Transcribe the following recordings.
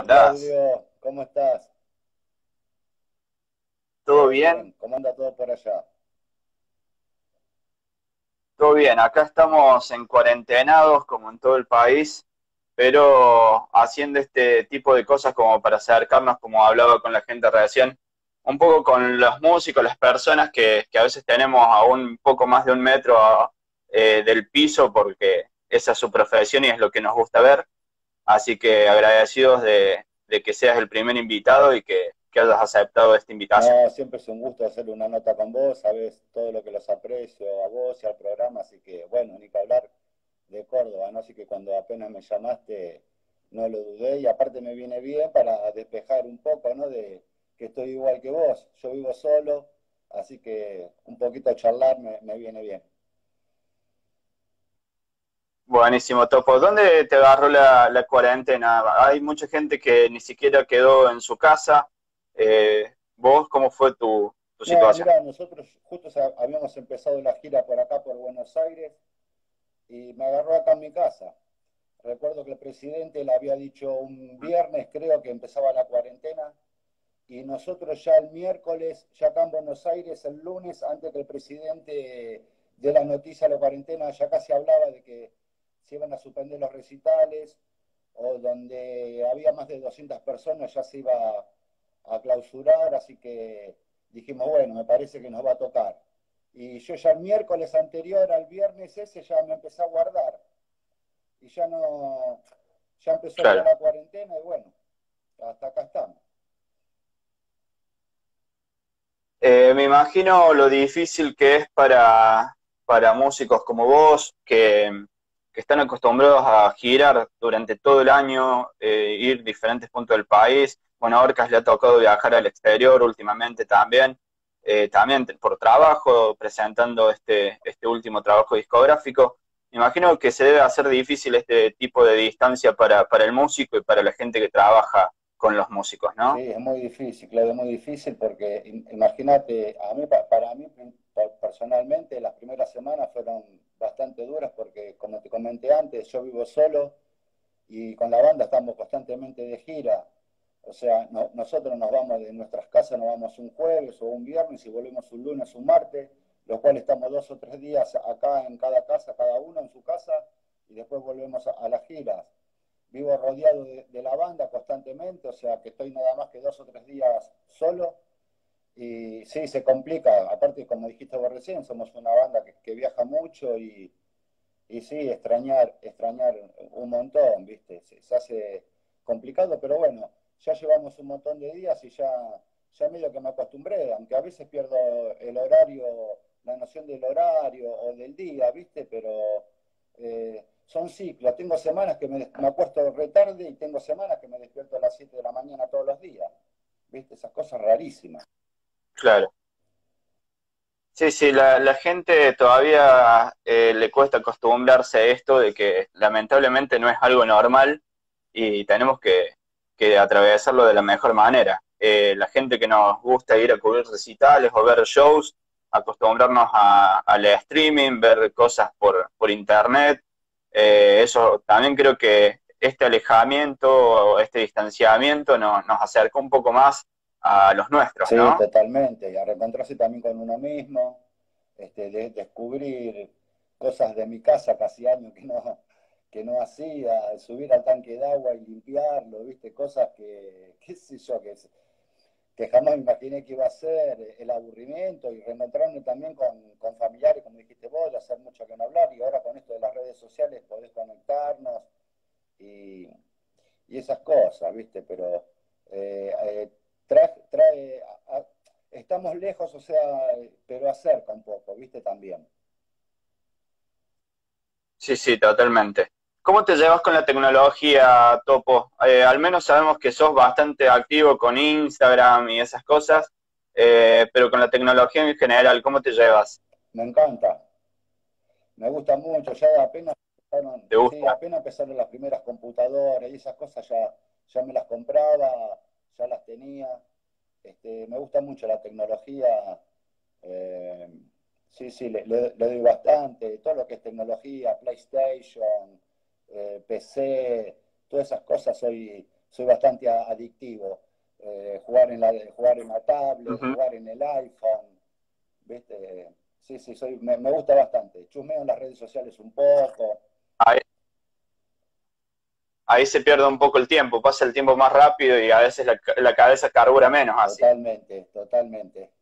¿Andás? Claudio, ¿cómo estás? ¿Todo ¿Todo bien? bien? ¿Cómo anda todo por allá? Todo bien. Acá estamos en cuarentenados, como en todo el país, pero haciendo este tipo de cosas como para acercarnos, como hablaba con la gente recién, un poco con los músicos, las personas que a veces tenemos a un poco más de un metro del piso, porque esa es su profesión y es lo que nos gusta ver. Así que agradecidos de que seas el primer invitado y que hayas aceptado esta invitación. No, siempre es un gusto hacer una nota con vos, sabés todo lo que los aprecio a vos y al programa, así que bueno, ni que hablar de Córdoba, ¿no? Así que cuando apenas me llamaste no lo dudé y aparte me viene bien para despejar un poco, ¿no? De que estoy igual que vos, yo vivo solo, así que un poquito charlar me viene bien. Buenísimo, Topo. ¿Dónde te agarró la cuarentena? Hay mucha gente que ni siquiera quedó en su casa. ¿Vos cómo fue tu No, situación? mirá, nosotros justo habíamos empezado la gira por acá, por Buenos Aires, y me agarró acá en mi casa. Recuerdo que el presidente le había dicho un viernes, creo que empezaba la cuarentena, y nosotros ya el miércoles, ya acá en Buenos Aires, el lunes, antes que el presidente dé la noticia de la cuarentena, ya casi hablaba de que se iban a suspender los recitales, o donde había más de 200 personas ya se iba a clausurar, así que dijimos, bueno, me parece que nos va a tocar. Y yo ya el miércoles anterior al viernes ese ya me empecé a guardar y ya no, ya empezó acá Claro. la cuarentena y bueno, hasta acá estamos. Me imagino lo difícil que es para músicos como vos, que están acostumbrados a girar durante todo el año, ir a diferentes puntos del país. Bueno, a Orcas le ha tocado viajar al exterior últimamente también, también por trabajo, presentando este último trabajo discográfico. Me imagino que se debe hacer difícil este tipo de distancia para el músico y para la gente que trabaja con los músicos, Sí, ¿no? es muy difícil, Claudio, es muy difícil porque imagínate, a mí, para mí personalmente las primeras semanas fueron bastante duras porque como te comenté antes, yo vivo solo y con la banda estamos constantemente de gira. O sea, nosotros nos vamos de nuestras casas, nos vamos un jueves o un viernes y volvemos un lunes o un martes, los cuales estamos 2 o 3 días acá en cada casa, cada uno en su casa, y después volvemos a las giras. Vivo rodeado de la banda constantemente, o sea que estoy nada más que 2 o 3 días solo. Y sí, se complica. Aparte, como dijiste vos recién, somos una banda que viaja mucho y sí, extrañar un montón, ¿viste? Se hace complicado, pero bueno, ya llevamos un montón de días y ya medio que me acostumbré, aunque a veces pierdo el horario, la noción del horario o del día, ¿viste? Pero son ciclos. Tengo semanas que me acuesto re tarde y tengo semanas que me despierto a las 7 de la mañana todos los días, ¿viste? Esas cosas rarísimas. Claro. Sí, sí, la gente todavía le cuesta acostumbrarse a esto de que lamentablemente no es algo normal y tenemos que atravesarlo de la mejor manera. La gente que nos gusta ir a cubrir recitales o ver shows, acostumbrarnos al streaming, ver cosas por internet, eso también creo que este alejamiento o este distanciamiento nos acerca un poco más a los nuestros, Sí, ¿no? totalmente. Y a reencontrarse también con uno mismo, descubrir cosas de mi casa que hacía años que no hacía, subir al tanque de agua y limpiarlo, ¿viste? Cosas qué sé yo, que jamás me imaginé que iba a ser, el aburrimiento y reencontrarme también con familiares, como dijiste vos, de hacer mucho que no hablar y ahora con esto de las redes sociales podés conectarnos y, y esas cosas, ¿viste? Pero trae estamos lejos, o sea, pero acerca un poco, ¿viste? También. Sí, sí, totalmente. ¿Cómo te llevas con la tecnología, Topo? Al menos sabemos que sos bastante activo con Instagram y esas cosas, pero con la tecnología en general, ¿cómo te llevas? Me encanta, me gusta mucho, ya apenas empezaron, ¿Te sí, gusta? apenas empezaron las primeras computadoras y esas cosas ya me las compraba, ya las tenía. Me gusta mucho la tecnología, eh, sí, sí, le doy bastante, todo lo que es tecnología, PlayStation, PC, todas esas cosas soy bastante adictivo. Jugar en la tablet, Ujú. jugar en el iPhone, ¿viste? Sí, sí, me gusta bastante. Chusmeo en las redes sociales un poco. Ahí, ahí se pierde un poco el tiempo, pasa el tiempo más rápido y a veces la cabeza carbura menos así. Totalmente, totalmente.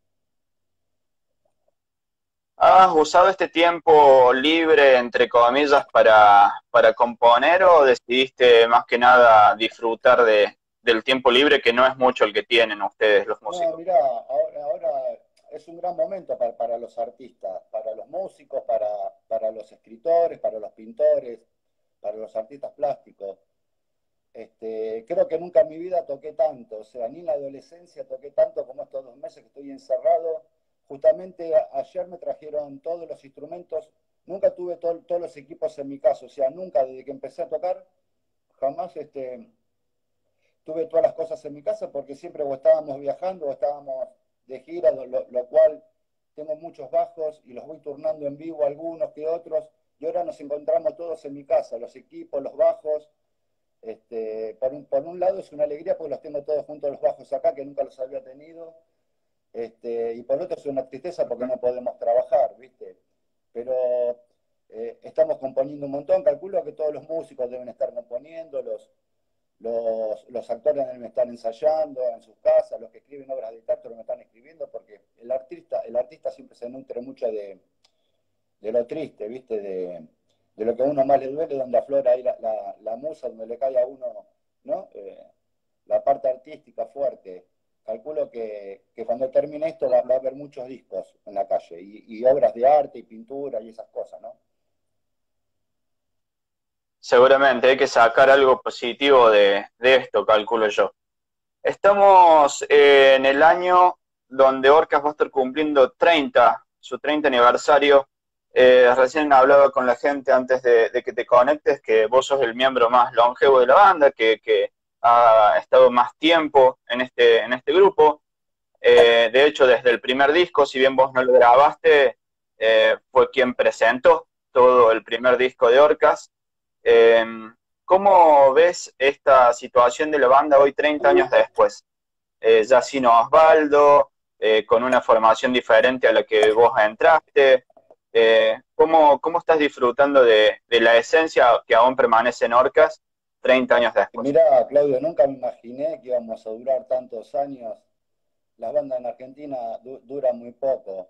¿Has usado este tiempo libre, entre comillas, para componer o decidiste más que nada disfrutar del tiempo libre, que no es mucho el que tienen ustedes los No, músicos? mirá, ahora es un gran momento para los artistas, para los músicos, para los escritores, para los pintores, para los artistas plásticos. Creo que nunca en mi vida toqué tanto, o sea, ni en la adolescencia toqué tanto como estos 2 meses que estoy encerrado. Justamente ayer me trajeron todos los instrumentos, nunca tuve todos los equipos en mi casa, o sea, nunca desde que empecé a tocar, jamás tuve todas las cosas en mi casa porque siempre o estábamos viajando o estábamos de gira, lo cual tengo muchos bajos y los voy turnando en vivo algunos que otros, y ahora nos encontramos todos en mi casa, los equipos, los bajos. Por un lado es una alegría porque los tengo todos juntos los bajos acá, que nunca los había tenido, y por otro es una tristeza porque no podemos trabajar, ¿viste? Pero estamos componiendo un montón, calculo que todos los músicos deben estar componiendo, los actores deben estar ensayando en sus casas, los que escriben obras de teatro me están escribiendo, porque el artista siempre se nutre mucho de lo triste, ¿viste? De lo que a uno más le duele, donde aflora ahí la musa, donde le cae a uno, ¿no? La parte artística fuerte. Calculo que cuando termine esto va a haber muchos discos en la calle y obras de arte y pintura y esas cosas, ¿no? Seguramente hay que sacar algo positivo de esto, calculo yo. Estamos en el año donde Orcas va a estar cumpliendo 30, su 30 aniversario. Recién hablaba con la gente antes de que te conectes, que vos sos el miembro más longevo de la banda, que ha estado más tiempo en este grupo. De hecho, desde el primer disco, si bien vos no lo grabaste, fue quien presentó todo el primer disco de Orcas. Eh, ¿Cómo ves esta situación de la banda hoy 30 años después? Ya sin Osvaldo, con una formación diferente a la que vos entraste. ¿Cómo estás disfrutando de la esencia que aún permanece en Orcas 30 años Y después? mirá, Claudio, nunca me imaginé que íbamos a durar tantos años. Las bandas en Argentina duran muy poco.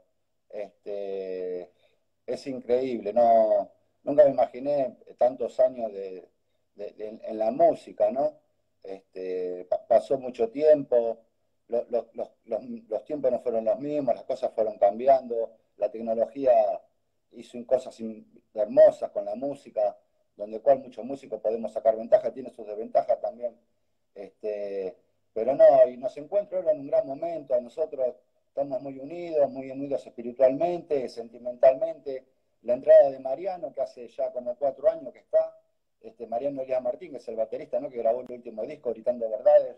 Es increíble, no, nunca me imaginé tantos años en la música, ¿no? Pasó mucho tiempo, los tiempos no fueron los mismos, las cosas fueron cambiando, la tecnología hizo cosas hermosas con la música, donde cual muchos músicos podemos sacar ventaja, tiene sus desventajas también. Este, pero no, y nos encuentro ahora en un gran momento, nosotros estamos muy unidos espiritualmente, sentimentalmente. La entrada de Mariano, que hace ya como 4 años que está, Mariano Elías Martín, que es el baterista, ¿no? Que grabó el último disco, Gritando Verdades,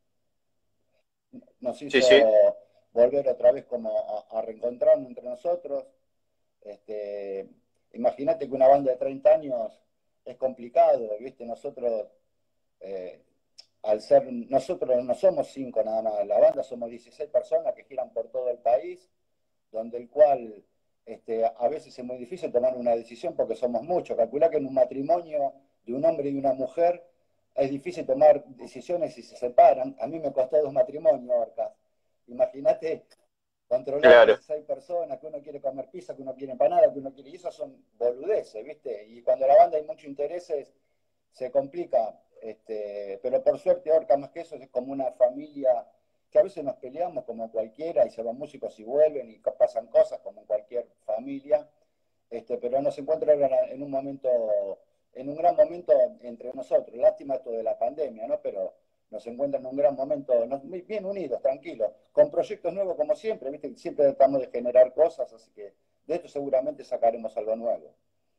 nos Sí, hizo sí, volver otra vez como a reencontrarnos entre nosotros. Este, Imagínate que una banda de 30 años es complicado, ¿viste? Eh, nosotros no somos 5 nada más, la banda somos 16 personas que giran por todo el país, donde el cual a veces es muy difícil tomar una decisión porque somos muchos. Calculá que en un matrimonio de un hombre y una mujer es difícil tomar decisiones si se separan. A mí me costó 2 matrimonios, Orcas. Imagínate controlar claro. 16 personas, que uno quiere comer pizza, que uno quiere empanada, que uno quiere... Y eso son boludeces, ¿viste? Y cuando la banda hay muchos intereses, se complica. Pero por suerte, Orca, más que eso, es como una familia que a veces nos peleamos como cualquiera y se van músicos y vuelven y pasan cosas como en cualquier familia, pero nos encuentra en un momento, en un gran momento entre nosotros. Lástima esto de la pandemia, ¿no? Pero nos encuentran en un gran momento, bien unidos, tranquilos, con proyectos nuevos como siempre, ¿viste? Siempre tratamos de generar cosas, así que de esto seguramente sacaremos algo nuevo.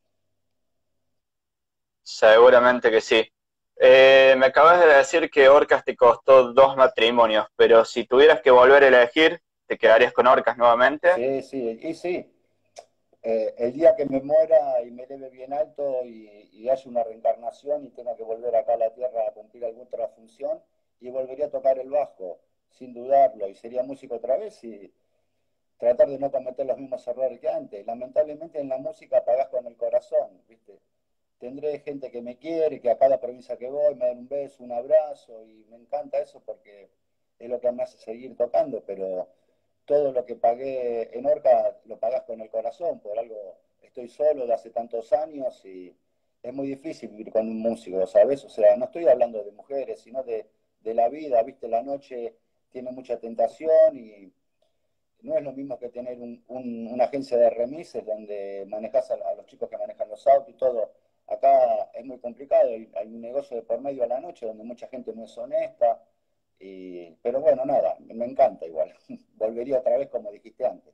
Seguramente que sí. Me acabas de decir que Orcas te costó 2 matrimonios, pero si tuvieras que volver a elegir, ¿te quedarías con Orcas nuevamente? Sí, sí, y sí. el día que me muera y me eleve bien alto y haya una reencarnación y tenga que volver acá a la Tierra a cumplir alguna otra función, y volvería a tocar el bajo, sin dudarlo, y sería músico otra vez y tratar de no cometer los mismos errores que antes. Lamentablemente en la música pagás con el corazón, ¿viste? Tendré gente que me quiere, que a cada provincia que voy me dan un beso, un abrazo, y me encanta eso porque es lo que me hace seguir tocando, pero todo lo que pagué en Orca lo pagás con el corazón, por algo estoy solo de hace tantos años y es muy difícil vivir con un músico, ¿sabes? O sea, no estoy hablando de mujeres, sino de la vida, ¿viste? La noche tiene mucha tentación y no es lo mismo que tener una agencia de remises donde manejas a los chicos que manejan los autos y todo. Acá es muy complicado, hay un negocio de por medio a la noche donde mucha gente no es honesta, pero bueno, nada, me encanta igual. Volvería otra vez como dijiste antes.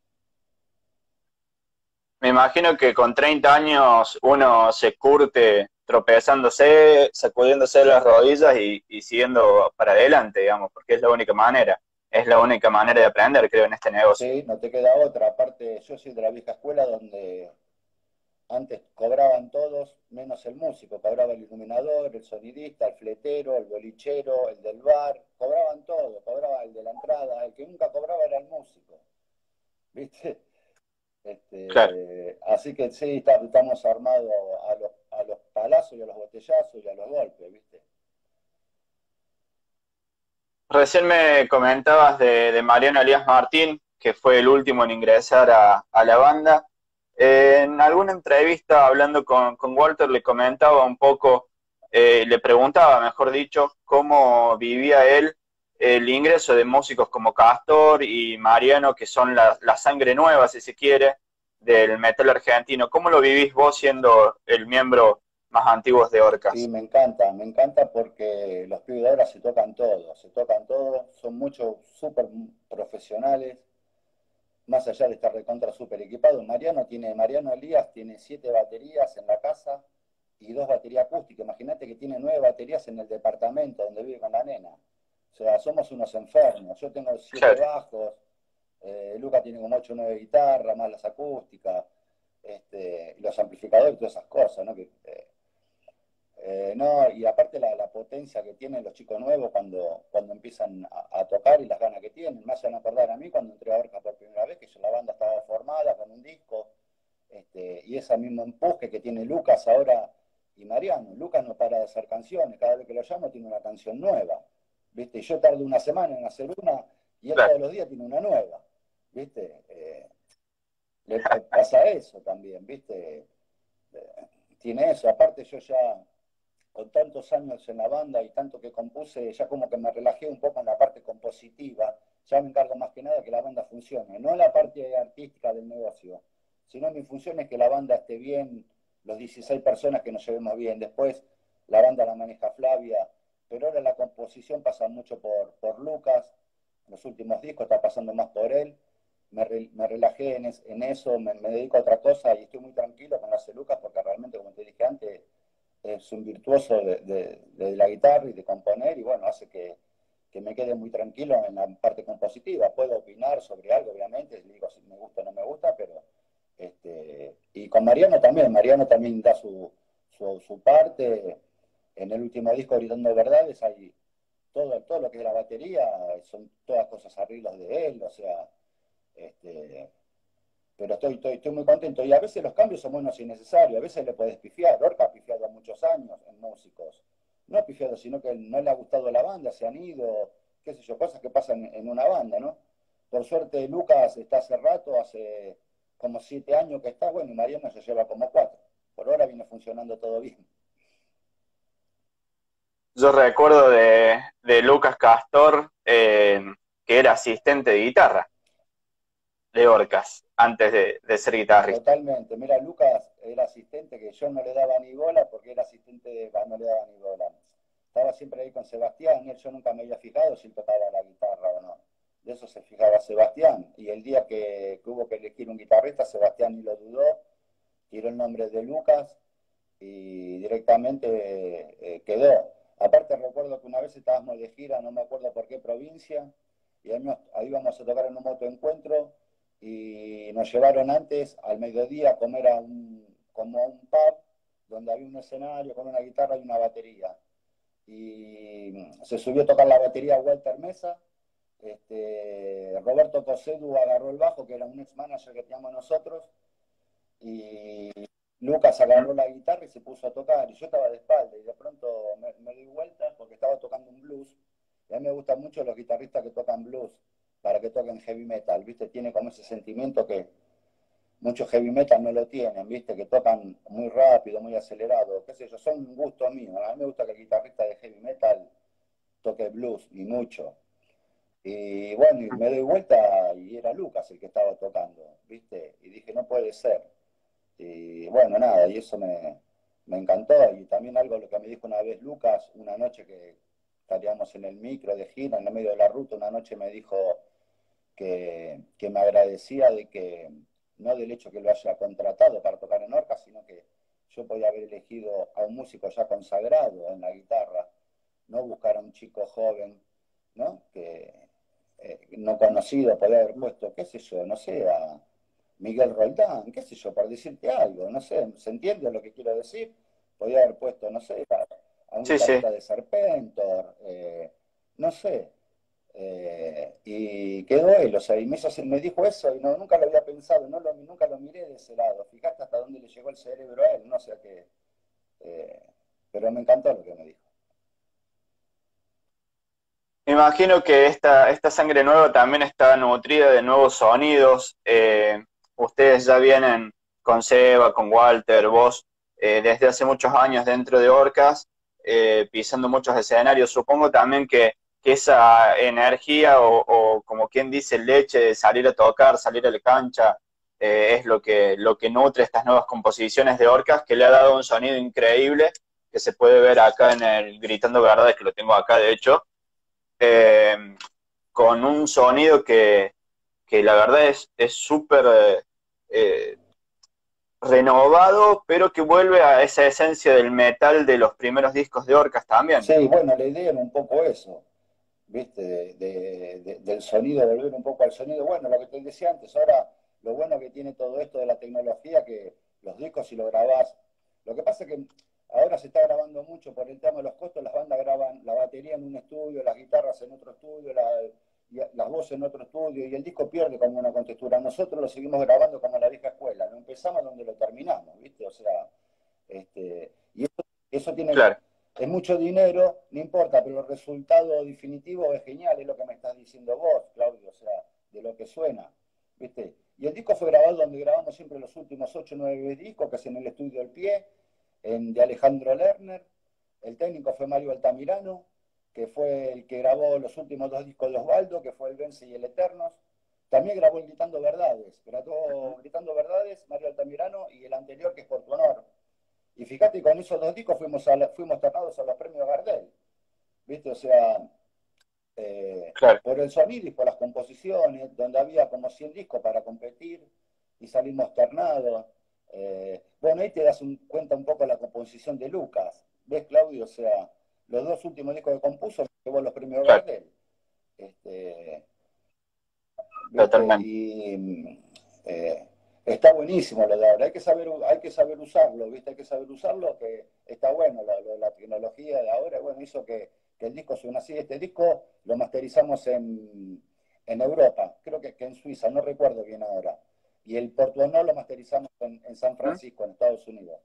Me imagino que con 30 años uno se curte tropezándose, sacudiéndose las rodillas y siguiendo para adelante, digamos, porque es la única manera. Es la única manera de aprender, creo, en este negocio. Sí, no te queda otra. Aparte, yo soy de la vieja escuela donde antes cobraban todos, menos el músico. Cobraba el iluminador, el sonidista, el fletero, el bolichero, el del bar. Cobraban todo, cobraba el de la entrada. El que nunca cobraba era el músico. ¿Viste? Claro. Así que sí, estamos armados a los palazos y a los botellazos y a los golpes, ¿viste? Recién me comentabas de Mariano Elías Martín, que fue el último en ingresar a la banda. En alguna entrevista hablando con Walter le comentaba un poco, le preguntaba, mejor dicho, cómo vivía él el ingreso de músicos como Castor y Mariano, que son la sangre nueva, si se quiere, del metal argentino. ¿Cómo lo vivís vos siendo el miembro más antiguo de Y Orcas? me encanta porque los pibes de ahora se tocan todos, son muchos súper profesionales, más allá de estar de contra súper equipado. Mariano Elías tiene 7 baterías en la casa y 2 baterías acústicas. Imagínate que tiene 9 baterías en el departamento donde vive con la nena. O sea, somos unos enfermos. Yo tengo 7 bajos, Luca tiene como 8 o 9 guitarras, más las acústicas, los amplificadores y todas esas cosas, ¿no? No, y aparte la potencia que tienen los chicos nuevos cuando empiezan a tocar y las ganas que tienen. Me hacen acordar a mí cuando entré a Orca por primera vez, que la banda estaba formada con un disco, y ese mismo empuje que tiene Lucas ahora y Mariano. Lucas no para de hacer canciones, cada vez que lo llamo tiene una canción nueva, ¿viste? Y yo tardo una semana en hacer una y él Claro. todos los días tiene una nueva, ¿viste? Le pasa eso también, ¿viste? Tiene eso. Aparte yo ya con tantos años en la banda y tanto que compuse, ya como que me relajé un poco en la parte compositiva, ya me encargo más que nada que la banda funcione, no en la parte artística del negocio, sino mi función es que la banda esté bien, los 16 personas que nos llevemos bien, después la banda la maneja Flavia, pero ahora la composición pasa mucho por Lucas, los últimos discos está pasando más por él, me relajé en eso, me dedico a otra cosa y estoy muy tranquilo con las de Lucas porque realmente, como te dije antes, es un virtuoso de la guitarra y de componer y bueno, hace que me quede muy tranquilo en la parte compositiva. Puedo opinar sobre algo, obviamente, digo si me gusta o no me gusta, pero y con Mariano también da su parte. En el último disco, Gritando Verdades, hay todo lo que es la batería, son todas cosas arreglos de él, o sea, este, pero estoy muy contento. Y a veces los cambios son buenos y necesarios, a veces le puedes pifiar. Lorca ha pifiado muchos años en músicos. No ha pifiado, sino que no le ha gustado la banda, se han ido, qué sé yo, cosas que pasan en una banda, ¿no? Por suerte, Lucas está hace rato, hace como 7 años que está, bueno, y Mariano se lleva como 4. Por ahora viene funcionando todo bien. Yo recuerdo de Lucas Castor, que era asistente de guitarra de Orcas, antes de ser guitarrista. Totalmente. Mira, Lucas era asistente que yo no le daba ni bola porque era asistente no le daba ni bola. Estaba siempre ahí con Sebastián y él yo nunca me había fijado si él tocaba la guitarra o no. De eso se fijaba Sebastián. Y el día que hubo que elegir un guitarrista, Sebastián ni lo dudó, tiró el nombre de Lucas y directamente quedó. Aparte recuerdo que una vez estábamos de gira, no me acuerdo por qué provincia, y ahí íbamos a tocar en un motoencuentro y nos llevaron antes al mediodía a comer como a un pub donde había un escenario con una guitarra y una batería. Y se subió a tocar la batería Walter Mesa, Roberto Cosedu agarró el bajo, que era un ex manager que teníamos nosotros, y Lucas agarró la guitarra y se puso a tocar, y yo estaba de espalda, y de pronto me di vuelta porque estaba tocando un blues, y a mí me gustan mucho los guitarristas que tocan blues, para que toquen heavy metal, ¿viste? Tiene como ese sentimiento que muchos heavy metal no lo tienen, ¿viste? Que tocan muy rápido, muy acelerado, qué sé yo, son un gusto mío, a mí me gusta que el guitarrista de heavy metal toque blues, y mucho. Y bueno, y me doy vuelta y era Lucas el que estaba tocando, ¿viste? Y dije, no puede ser. Y bueno, nada, y eso me encantó. Y también algo lo que me dijo una vez Lucas, una noche que estaríamos en el micro de gira, en el medio de la ruta, una noche me dijo que me agradecía de que, no del hecho que lo haya contratado para tocar en Orca, sino que yo podía haber elegido a un músico ya consagrado en la guitarra, no buscar a un chico joven, ¿no? Que no conocido, podía haber puesto, qué sé yo, no sé, a Miguel Roldán, qué sé yo, para decirte algo, no sé, ¿se entiende lo que quiero decir? Podía haber puesto, no sé, a un Sí, sí. guitarrista de Serpentor, no sé, y quedó él, o sea, y me dijo eso y no, nunca lo había pensado, nunca lo miré de ese lado, fíjate hasta dónde le llegó el cerebro a él, no sé qué, eh, pero me encantó lo que me dijo. Me imagino que esta sangre nueva también está nutrida de nuevos sonidos. Ustedes ya vienen con Seba, con Walter, vos, desde hace muchos años dentro de Orcas, pisando muchos escenarios. Supongo también que esa energía o como quien dice leche de salir a tocar, salir a la cancha, es lo que nutre estas nuevas composiciones de Orcas, que le ha dado un sonido increíble, que se puede ver acá en el Gritando Verdades, que lo tengo acá de hecho, eh, con un sonido que la verdad es súper eh, renovado, pero que vuelve a esa esencia del metal de los primeros discos de Orcas también. Sí, bueno, la idea era un poco eso, ¿viste? Del sonido, volver un poco al sonido. Bueno, lo que te decía antes, ahora lo bueno que tiene todo esto de la tecnología, que los discos si lo grabás, lo que pasa es que ahora se está grabando mucho por el tema de los costos, las bandas graban la batería en un estudio, las guitarras en otro estudio, las voces en otro estudio, y el disco pierde como una contextura. Nosotros lo seguimos grabando como la vieja escuela, lo empezamos donde lo terminamos, ¿viste? O sea, y eso tiene, Claro, es mucho dinero, no importa, pero el resultado definitivo es genial, es lo que me estás diciendo vos, Claudio, o sea, de lo que suena, ¿viste? Y el disco fue grabado donde grabamos siempre los últimos 8 o 9 discos, que es en el estudio El Pie, de Alejandro Lerner. El técnico fue Mario Altamirano, que fue el que grabó los últimos 2 discos de Osvaldo, que fue El Vence y El Eternos. También grabó el Gritando Verdades, grabó Gritando Verdades, Mario Altamirano, y el anterior, que es Por tu Honor. Y fíjate, con esos 2 discos fuimos tornados a los premios Gardel, ¿viste? O sea, claro. por el sonido y por las composiciones, donde había como 100 discos para competir y salimos tornados. Bueno, ahí te das cuenta un poco de la composición de Lucas. ¿Ves, Claudio? O sea, los 2 últimos discos que compuso llevó los premios Claro, Gardel. Este, ¿Viste? totalmente. Y está buenísimo lo de ahora. Hay que saber usarlo, ¿viste? Hay que saber usarlo, que está bueno la tecnología de ahora. Bueno, hizo que el disco suene así. Este disco lo masterizamos en Europa, creo que en Suiza, no recuerdo bien ahora. Y el Portuono lo masterizamos en San ¿Mm? Francisco, en Estados Unidos.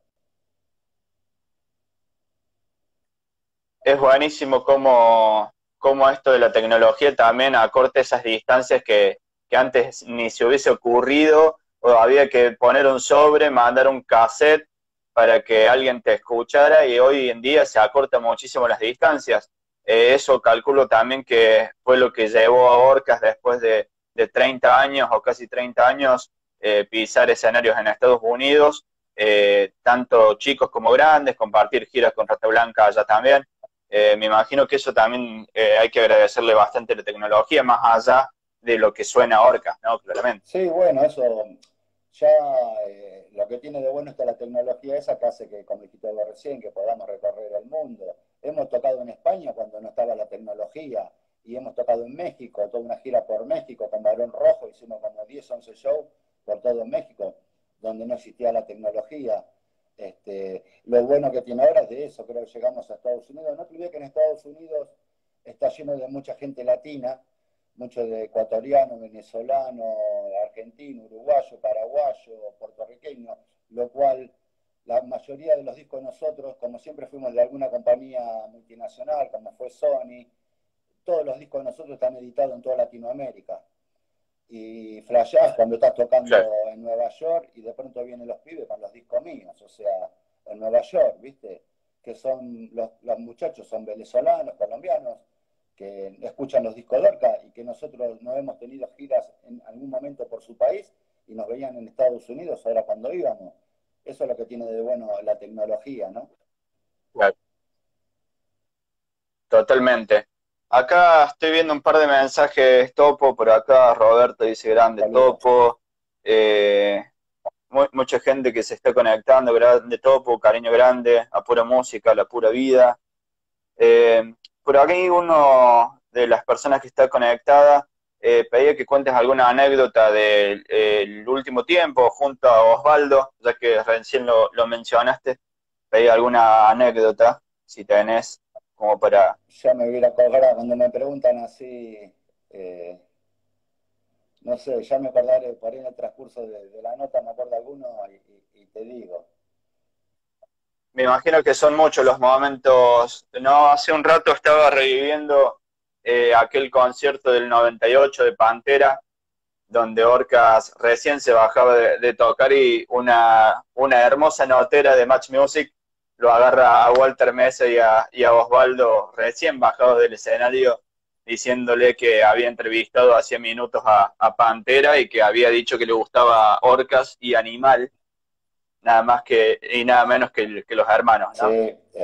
Es buenísimo cómo esto de la tecnología también acorta esas distancias que antes ni se hubiese ocurrido, o había que poner un sobre, mandar un cassette para que alguien te escuchara, y hoy en día se acortan muchísimo las distancias. Eso calculo también que fue lo que llevó a Orcas después de 30 años o casi 30 años pisar escenarios en Estados Unidos, tanto chicos como grandes, compartir giras con Rata Blanca allá también. Me imagino que eso también hay que agradecerle bastante a la tecnología, más allá de lo que suena a Orcas, ¿no? Claramente. Sí, bueno, eso ya lo que tiene de bueno está la tecnología esa que hace que, como dijiste vos recién, que podamos recorrer el mundo. Hemos tocado en España cuando no estaba la tecnología, y hemos tocado en México, toda una gira por México, con Barón Rojo, hicimos como 10, 11 shows por todo México, donde no existía la tecnología. Lo bueno que tiene ahora es de eso, creo que llegamos a Estados Unidos. No te olvides que en Estados Unidos está lleno de mucha gente latina, mucho de ecuatoriano, venezolano, argentino, uruguayo, paraguayo, puertorriqueño, lo cual la mayoría de los discos de nosotros, como siempre fuimos de alguna compañía multinacional, como fue Sony, todos los discos de nosotros están editados en toda Latinoamérica. Y flashás cuando estás tocando Claro. en Nueva York y de pronto vienen los pibes con los discos míos, o sea, en Nueva York, ¿viste? Que son, los muchachos son venezolanos, colombianos, que escuchan los discos de Orca y que nosotros no hemos tenido giras en algún momento por su país y nos veían en Estados Unidos ahora cuando íbamos. Eso es lo que tiene de bueno la tecnología, ¿no? Claro. Totalmente. Acá estoy viendo un par de mensajes, Topo, por acá Roberto dice grande Saludos. Topo, eh, mucha gente que se está conectando, grande Topo, cariño grande, a pura música, a la pura vida. Por aquí uno de las personas que está conectada pedía que cuentes alguna anécdota del último tiempo junto a Osvaldo, ya que recién lo mencionaste, pedía alguna anécdota, si tenés, como para... Ya me hubiera acordado cuando me preguntan así, eh, no sé, ya me acordaré por ahí en el transcurso de la nota, me acuerdo alguno y te digo. Me imagino que son muchos los momentos. No, hace un rato estaba reviviendo aquel concierto del 98 de Pantera, donde Orcas recién se bajaba de tocar y una hermosa notera de Match Music lo agarra a Walter Mesa y a Osvaldo recién bajados del escenario, diciéndole que había entrevistado hacía minutos a Pantera y que había dicho que le gustaba Orcas y Animal, nada más que y nada menos que los hermanos, Sí, ¿no?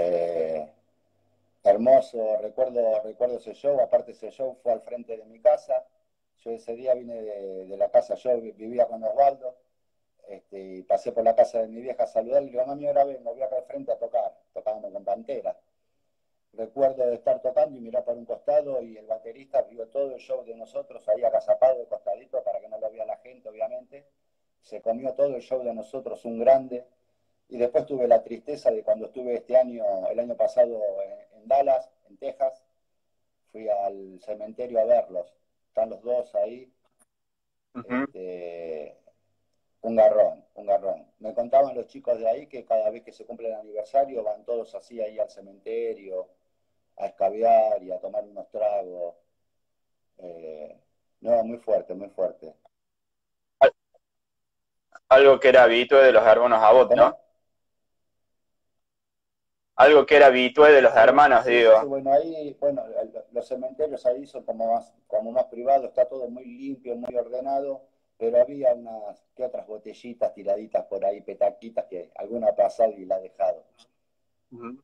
hermoso, recuerdo ese show, aparte ese show fue al frente de mi casa, yo ese día vine de la casa, yo vivía con Osvaldo, y pasé por la casa de mi vieja a saludarle, y le digo, mami, ahora vengo, voy acá al frente a tocar, tocábamos con Pantera. Recuerdo de estar tocando y mirar por un costado y el baterista vio todo el show de nosotros ahí agazapado de costadito para que no lo vea la gente, obviamente. Se comió todo el show de nosotros, un grande. Y después tuve la tristeza de cuando estuve este año, el año pasado en Dallas, en Texas, fui al cementerio a verlos. Están los dos ahí. Ujú. Este, un garrón, un garrón. Me contaban los chicos de ahí que cada vez que se cumple el aniversario van todos así ahí al cementerio a escabiar y a tomar unos tragos. Eh, no, muy fuerte, muy fuerte. Algo que era habitué de los hermanos Abbott, ¿no? ¿Cómo? Algo que era habitué de los Sí, hermanos, sí, sí, sí, digo. bueno, ahí, bueno, los cementerios ahí son como más privados, está todo muy limpio, muy ordenado, pero había unas que otras botellitas tiraditas por ahí, petaquitas, que alguna ha pasado y la ha dejado. Ujú.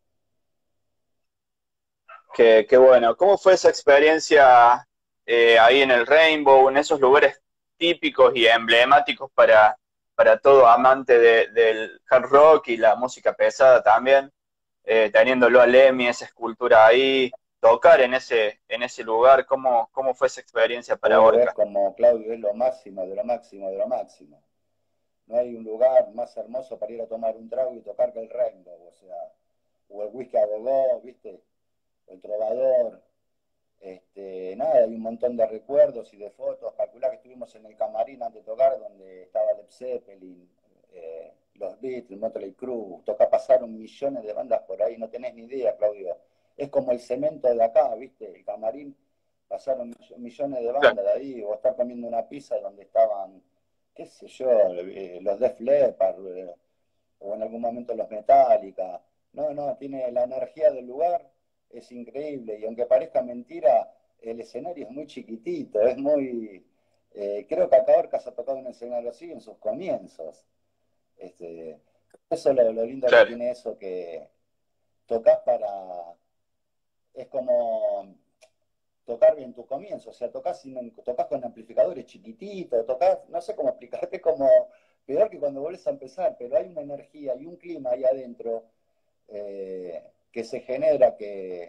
Qué bueno. ¿Cómo fue esa experiencia ahí en el Rainbow, en esos lugares típicos y emblemáticos para todo amante del hard rock y la música pesada también? Teniéndolo a Lemmy, esa escultura ahí, tocar en ese lugar, ¿cómo fue esa experiencia para Es Orca? como, Claudio, es lo máximo, de lo máximo, de lo máximo. No hay un lugar más hermoso para ir a tomar un trago y tocar que el Rainbow, o sea, o el whisky a go, ¿viste? El trovador, nada, hay un montón de recuerdos y de fotos. Calculá que estuvimos en el camarín antes de tocar, donde estaba Led Zeppelin, los Beatles, Motley Crue, pasaron millones de bandas por ahí, no tenés ni idea, Claudio. Es como el cemento de acá, ¿viste? El camarín, pasaron millones de Claro, bandas de ahí, o estar comiendo una pizza donde estaban, qué sé yo, los Def Leppard, o en algún momento los Metallica. No, no, tiene la energía del lugar, es increíble. Y aunque parezca mentira, el escenario es muy chiquitito, es muy... creo que acá Orcas ha tocado un escenario así en sus comienzos. Este, eso es lo lindo que claro. tiene eso, que tocas para... Es como tocar en tus comienzos, o sea, tocas con amplificadores chiquititos, tocas, no sé cómo explicarte, como peor que cuando vuelves a empezar, pero hay una energía y un clima ahí adentro que se genera, que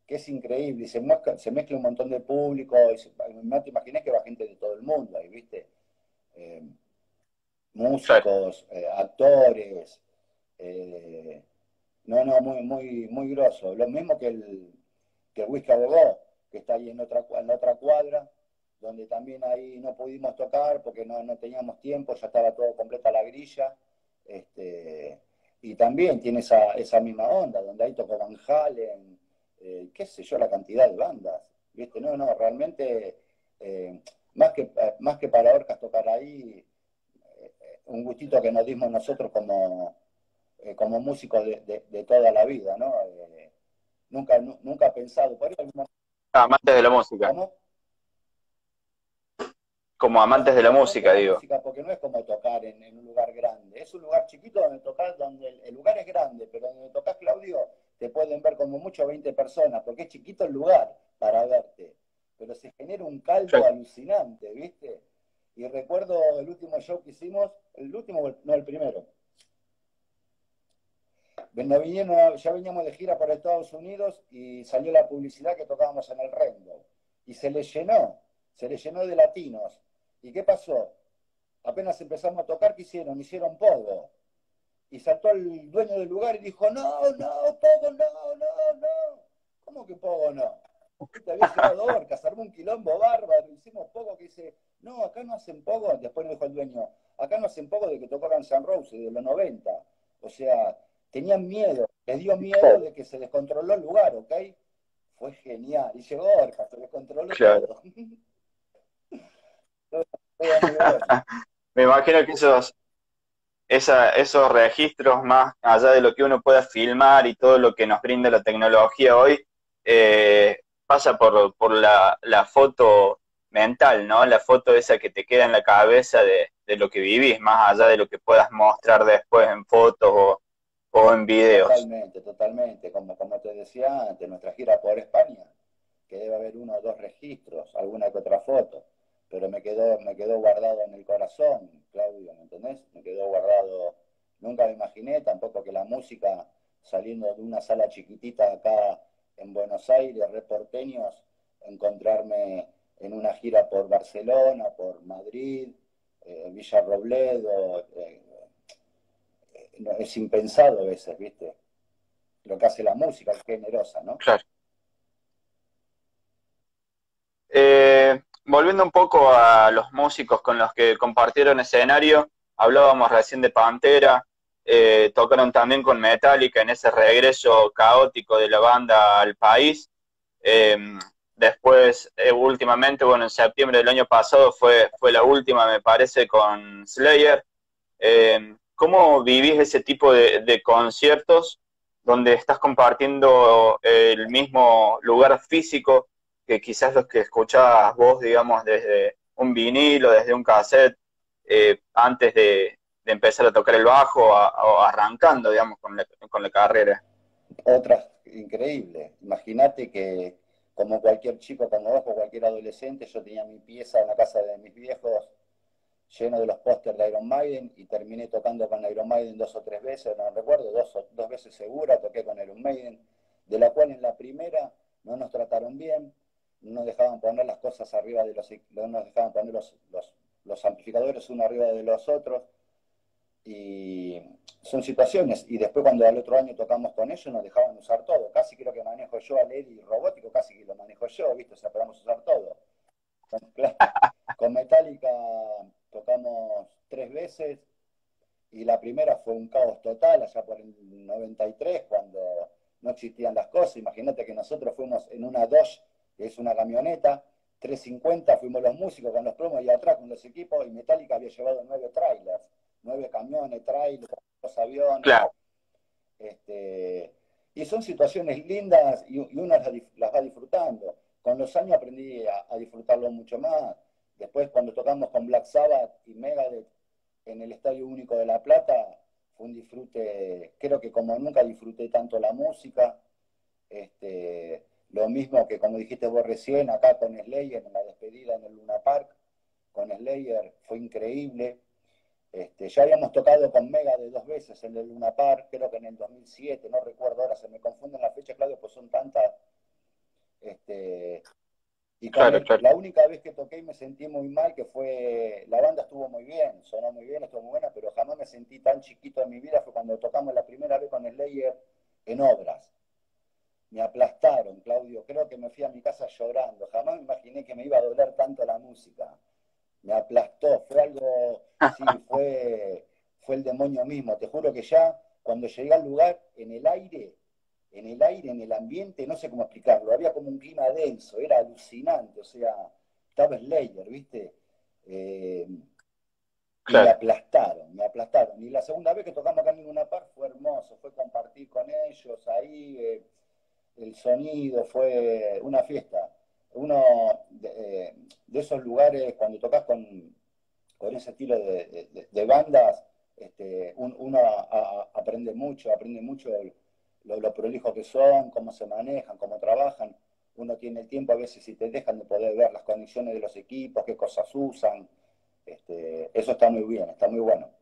que es increíble, y se mezcla un montón de público, no te imaginas que va gente de todo el mundo ahí, ¿viste? Eh, Claro. músicos, actores, eh, no, no, muy grosso. Lo mismo que el Whisky a Go, que está ahí en la otra cuadra, donde también ahí no pudimos tocar porque no teníamos tiempo, ya estaba todo completa la grilla. Este, y también tiene esa misma onda, donde ahí tocó Van Halen, qué sé yo, la cantidad de bandas. ¿Viste? No, no, realmente, eh, más que para Orcas tocar ahí, un gustito que nos dimos nosotros como músicos de toda la vida, ¿no? Nunca pensado, por eso, Amantes de la música, ¿cómo? como amantes de Como la amante de música, la digo. música, porque no es como tocar en un lugar grande, es un lugar chiquito donde tocas, donde el lugar es grande, pero donde tocas, Claudio, te pueden ver como mucho 20 personas, porque es chiquito el lugar para verte, pero se genera un caldo Claro. alucinante, ¿viste? Y recuerdo el último show que hicimos, el último, no, el primero. Ya veníamos de gira por Estados Unidos y salió la publicidad que tocábamos en el Rainbow. Y se le llenó de latinos. ¿Y qué pasó? Apenas empezamos a tocar, ¿qué hicieron? Hicieron pogo. Y saltó el dueño del lugar y dijo, no, no, pogo, no, no, no. ¿Cómo que pogo no? Te había llegado Orcas, armó un quilombo bárbaro, hicimos pogo que dice, no, acá no hacen pogo, después nos dijo el dueño, acá no hacen pogo de que tocó Guns N' Roses de los 90. O sea, tenían miedo, les dio miedo de que se descontroló el lugar, ¿ok? Fue genial. Y llegó Orcas, se descontroló Claro. todo. Todo muy bueno. Me imagino que esos registros, más allá de lo que uno pueda filmar y todo lo que nos brinda la tecnología hoy, pasa por la foto mental, ¿no? La foto esa que te queda en la cabeza de lo que vivís, más allá de lo que puedas mostrar después en fotos o en videos. Totalmente, totalmente. Como te decía antes, nuestra gira por España, que debe haber uno o dos registros, alguna que otra foto, pero me quedó guardado en el corazón, Claudio, ¿me entendés? Me quedó guardado. Nunca me imaginé tampoco que la música, saliendo de una sala chiquitita acá en Buenos Aires, re porteños, encontrarme en una gira por Barcelona, por Madrid, Villarrobledo, es impensado a veces, ¿viste? Lo que hace la música, es generosa, ¿no? Claro. Volviendo un poco a los músicos con los que compartieron escenario, hablábamos recién de Pantera, tocaron también con Metallica en ese regreso caótico de la banda al país. Eh, Después, últimamente, bueno, en septiembre del año pasado fue la última, me parece, con Slayer. ¿Cómo vivís ese tipo de conciertos donde estás compartiendo el mismo lugar físico que quizás los que escuchabas vos, digamos, desde un vinilo, desde un cassette, antes de empezar a tocar el bajo o arrancando, digamos, con la carrera? Otras increíble. Imagínate que como cualquier chico como vos o cualquier adolescente, yo tenía mi pieza en la casa de mis viejos lleno de los pósters de Iron Maiden y terminé tocando con Iron Maiden dos o tres veces, no recuerdo, dos veces segura toqué con Iron Maiden, de la cual en la primera no nos trataron bien, no nos dejaban poner las cosas arriba de no nos dejaban poner los amplificadores uno arriba de los otros, y son situaciones. Y después cuando al otro año tocamos con ellos nos dejaban usar todo. Casi creo que manejo yo al Eddie robótico, casi que lo manejo yo, ¿viste? O sea, podemos usar todo. Con Metallica tocamos tres veces y la primera fue un caos total, allá por el 93, cuando no existían las cosas. Imagínate que nosotros fuimos en una Dodge, que es una camioneta, 350, fuimos los músicos con los promos y atrás con los equipos, y Metallica había llevado 9 trailers, 9 camiones, trailers, los aviones. Claro, Este, y son situaciones lindas y uno las va disfrutando. Con los años aprendí a disfrutarlo mucho más. Después, cuando tocamos con Black Sabbath y Megadeth en el Estadio Único de La Plata, fue un disfrute, creo que como nunca disfruté tanto la música. Lo mismo que, como dijiste vos recién, acá con Slayer, en la despedida en el Luna Park, con Slayer fue increíble. Ya habíamos tocado con Mega de dos veces en el Luna Park, creo que en el 2007, no recuerdo ahora, se me confunden las fechas, Claudio, pues son tantas. Este, y con Claro, claro. la única vez que toqué y me sentí muy mal, que fue, la banda estuvo muy bien, sonó muy bien, estuvo muy buena, pero jamás me sentí tan chiquito en mi vida, fue cuando tocamos la primera vez con Slayer en Obras. Me aplastaron, Claudio, creo que me fui a mi casa llorando, jamás me imaginé que me iba a doler tanto la música. Me aplastó, fue algo, sí, fue el demonio mismo, te juro que ya cuando llegué al lugar, en el ambiente, no sé cómo explicarlo, había como un clima denso, era alucinante, o sea, estaba Slayer, ¿viste? Eh, y Claro. me aplastaron. Y la segunda vez que tocamos acá en Luna Park fue hermoso, fue compartir con ellos ahí, el sonido, fue una fiesta. Uno de esos lugares, cuando tocas con ese estilo de bandas, uno aprende mucho lo prolijo que son, cómo se manejan, cómo trabajan. Uno tiene el tiempo a veces si te dejan de poder ver las conexiones de los equipos, qué cosas usan. Eso está muy bien, está muy bueno.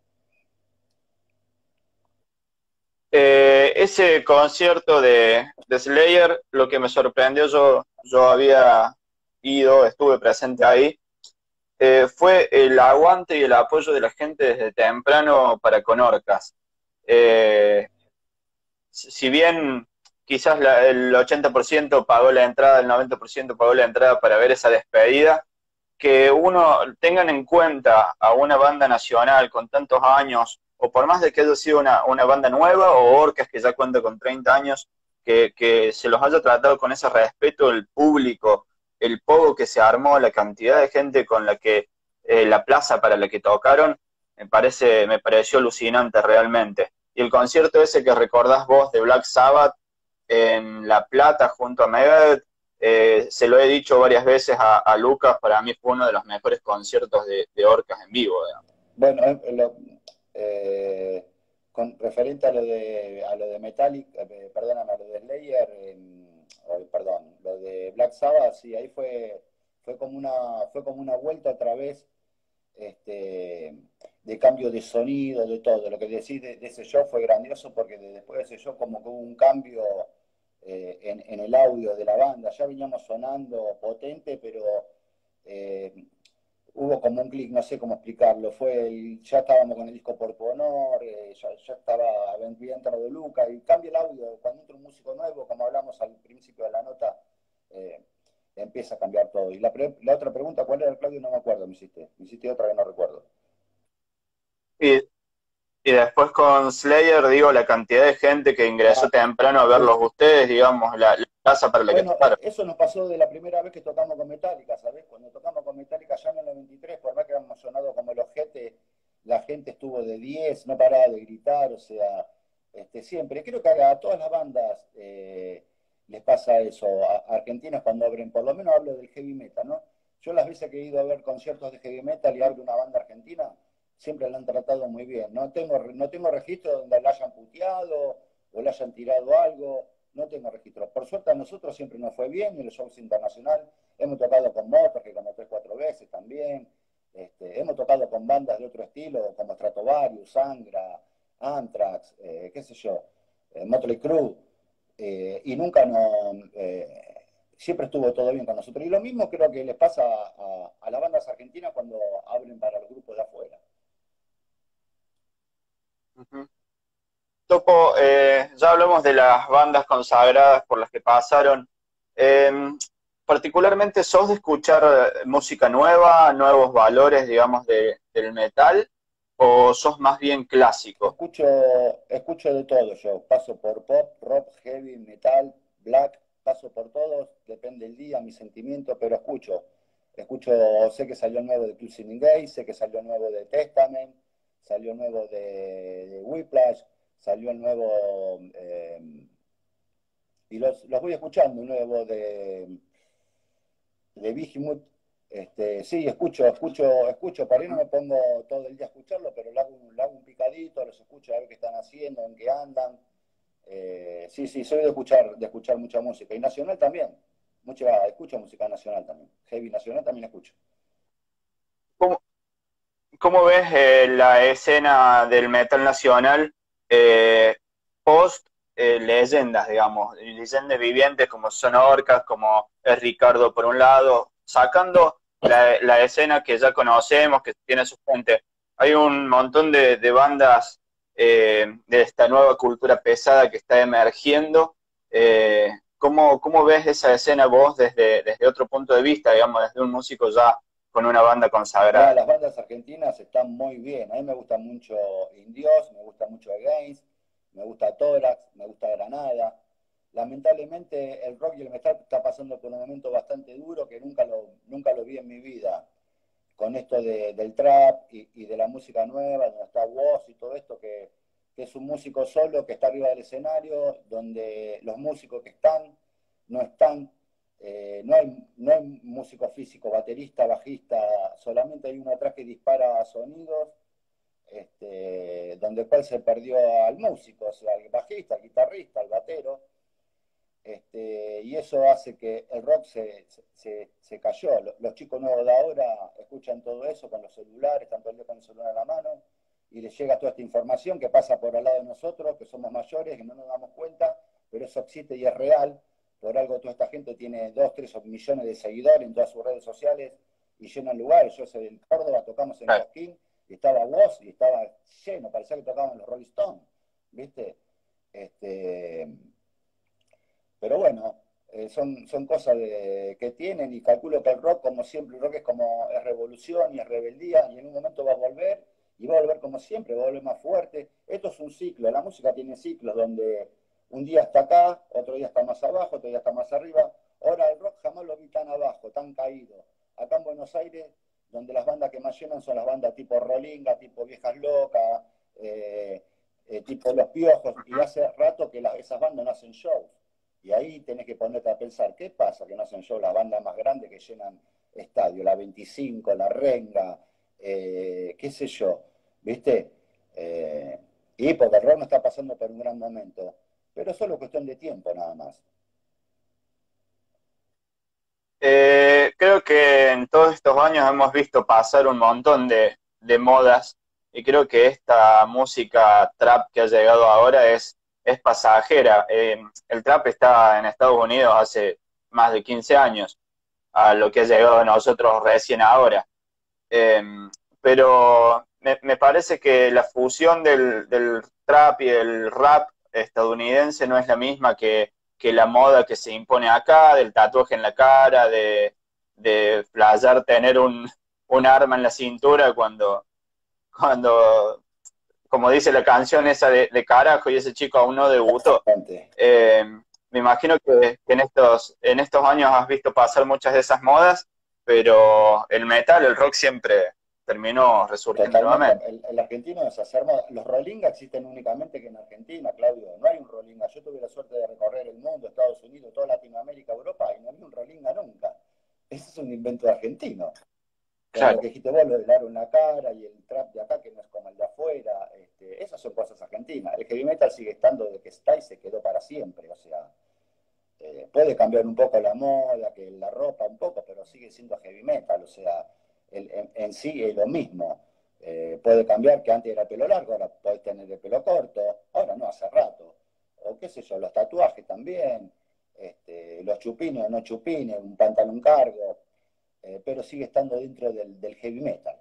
Ese concierto de Slayer, lo que me sorprendió, yo había ido, estuve presente ahí, fue el aguante y el apoyo de la gente desde temprano para con Orcas. Eh, si bien quizás el 80% pagó la entrada, el 90% pagó la entrada para ver esa despedida, que uno tengan en cuenta a una banda nacional con tantos años, o por más de que haya sido una banda nueva, o Orcas que ya cuenta con 30 años, que se los haya tratado con ese respeto el público, el pogo que se armó, la cantidad de gente con la que, la plaza para la que tocaron, me pareció alucinante realmente. Y el concierto ese que recordás vos de Black Sabbath en La Plata junto a Megadeth, se lo he dicho varias veces a Lucas, para mí fue uno de los mejores conciertos de Orcas en vivo. Digamos. Bueno, eh, con referente a lo de Metallic, perdóname, a lo de Slayer, perdón, lo de Black Sabbath, sí, ahí fue como una vuelta otra vez, este, de cambio de sonido, de todo. Lo que decís de ese show fue grandioso porque después de ese show como que hubo un cambio en el audio de la banda. Ya veníamos sonando potente, pero eh, hubo como un clic, no sé cómo explicarlo. Ya estábamos con el disco por tu honor, ya estaba bien entrado de Luca, y cambia el audio. Cuando entra un músico nuevo, como hablamos al principio de la nota, eh, empieza a cambiar todo. Y la otra pregunta, ¿cuál era, Claudio? No me acuerdo, me hiciste otra que no recuerdo. Y, y después con Slayer, digo, la cantidad de gente que ingresó Ah, temprano a verlos ustedes, digamos, la plaza para la que bueno, tocaron. eso nos pasó de la primera vez que tocamos con Metallica, ¿sabes? Cuando tocamos con Metallica ya en el 93, por más que habíamos sonado como el ojete, la gente estuvo de 10, no paraba de gritar, o sea, siempre. Creo que a todas las bandas les pasa eso. A Argentinos cuando abren, por lo menos hablo del heavy metal, ¿no? Yo las veces que he ido a ver conciertos de heavy metal y abre una banda argentina, siempre la han tratado muy bien. No tengo registro donde la hayan puteado o le hayan tirado algo, no tengo registro. Por suerte a nosotros siempre nos fue bien en los shows internacional. Hemos tocado con Motor, que como 3, 4 veces también. Hemos tocado con bandas de otro estilo, como Stratovarius, Angra, Anthrax, qué sé yo, Motley Crue. Y nunca siempre estuvo todo bien con nosotros. Y lo mismo creo que les pasa a las bandas argentinas cuando abren para los grupos de afuera. Uh -huh. Topo, ya hablamos de las bandas consagradas por las que pasaron. Eh, Particularmente, ¿sos de escuchar música nueva, nuevos valores, digamos, del metal, o sos más bien clásico? Escucho, escucho de todo yo. Paso por pop, rock, heavy, metal, black, paso por todos, depende del día, mi sentimiento, pero escucho. Escucho, sé que salió nuevo de Closing Engage, sé que salió nuevo de Testament, salió nuevo de Whiplash, salió nuevo, y los voy escuchando, nuevo de Behemoth. Sí, escucho, por ahí no me pongo todo el día a escucharlo, pero le hago un picadito, los escucho a ver qué están haciendo, en qué andan. Sí, sí, soy de escuchar mucha música. Y nacional también. Escucho música nacional también. Heavy nacional también escucho. ¿Cómo, cómo ves la escena del metal nacional eh, post leyendas, digamos, leyendas vivientes como son Orcas, como es Ricardo por un lado, sacando la escena que ya conocemos, que tiene su gente. Hay un montón de bandas de esta nueva cultura pesada que está emergiendo. ¿Cómo ves esa escena vos desde otro punto de vista, digamos, desde un músico ya con una banda Mira, consagrada? las bandas argentinas están muy bien. A mí me gusta mucho Indios, me gusta mucho Against, me gusta Tórax, me gusta Granada. Lamentablemente el rock y el metal está pasando por un momento bastante duro que nunca lo vi en mi vida. Con esto del trap y de la música nueva, donde está Woz y todo esto, que es un músico solo que está arriba del escenario, donde los músicos que están no están. No hay músico físico, baterista, bajista, solamente hay uno atrás que dispara sonidos, donde cual se perdió al músico, o sea, al bajista, al guitarrista, al batero, y eso hace que el rock se cayó. Los chicos nuevos de ahora escuchan todo eso con los celulares, están todo el día con el celular en la mano, y les llega toda esta información que pasa por al lado de nosotros, que somos mayores, y no nos damos cuenta, pero eso existe y es real. Por algo toda esta gente tiene 2, 3 millones de seguidores en todas sus redes sociales y llenan lugares. Yo soy en Córdoba, tocamos en Cosquín, y estaba Woz, y estaba lleno, parecía que tocaban los Rolling Stones, ¿viste? Este, pero bueno, son cosas que tienen, y calculo que el rock, como siempre, el rock es revolución y es rebeldía, y en un momento va a volver, y va a volver como siempre, va a volver más fuerte. Esto es un ciclo, la música tiene ciclos donde un día está acá, otro día está más abajo, otro día está más arriba. Ahora el rock jamás lo vi tan abajo, tan caído. Acá en Buenos Aires, donde las bandas que más llenan son las bandas tipo Rolinga, tipo Viejas Locas, tipo Los Piojos, y hace rato que esas bandas no hacen shows. Y ahí tenés que ponerte a pensar, ¿qué pasa que no hacen show las bandas más grandes que llenan estadio? La 25, la Renga, qué sé yo, ¿viste? Eh, y porque el rock no está pasando por un gran momento, pero es solo cuestión de tiempo nada más. Creo que en todos estos años hemos visto pasar un montón de modas y creo que esta música trap que ha llegado ahora es pasajera. El trap está en Estados Unidos hace más de 15 años, a lo que ha llegado a nosotros recién ahora. Eh, pero me parece que la fusión del trap y el rap estadounidense no es la misma que la moda que se impone acá, del tatuaje en la cara, de playar tener un arma en la cintura cuando, como dice la canción esa de carajo, y ese chico aún no debutó. Exactamente. Eh, Me imagino que en estos años has visto pasar muchas de esas modas, pero el metal, el rock siempre terminó resurgiendo Totalmente. nuevamente. El argentino es hacer moda. Los Rolinga existen únicamente que en Argentina, Claudio. No hay un Rolinga. Yo tuve la suerte de recorrer el mundo, Estados Unidos, toda Latinoamérica, Europa, y no vi un Rolinga nunca. Ese es un invento argentino. Con lo Claro, que dijiste vos, lo del aro en la cara y el trap de acá, que no es como el de afuera, esas son cosas argentinas. El heavy metal sigue estando de que está y se quedó para siempre. O sea, puede cambiar un poco la moda, que la ropa un poco, pero sigue siendo heavy metal. O sea, en sí es lo mismo. Puede cambiar que antes era el pelo largo, ahora podés tener el pelo corto, ahora no, hace rato. O qué sé yo, los tatuajes también, los chupines o no chupines, un pantalón cargo, pero sigue estando dentro del heavy metal.